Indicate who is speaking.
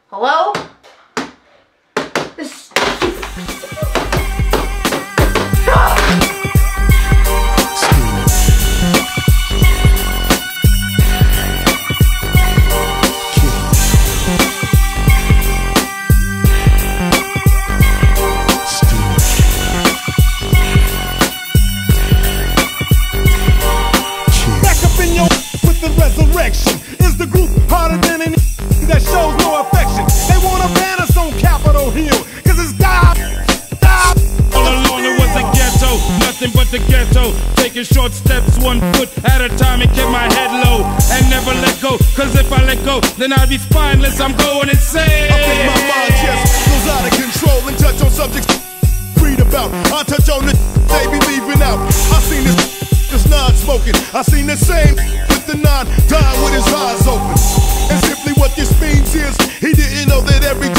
Speaker 1: Hello? This...
Speaker 2: Resurrection is the group harder than any that shows no affection. They want to ban us on Capitol Hill, cause it's God.
Speaker 3: All along it was a ghetto, nothing but the ghetto. Taking short steps, 1 foot at a time, and kept my head low and never let go. Cause if I let go, then I'll be spineless. I'm going insane.
Speaker 2: I think my mind just goes out of control and touch on subjects read about. I touch on the they be leaving out. I seen this non-smoking. I seen the same with the non dying with his eyes open. And simply what this means is he didn't know that every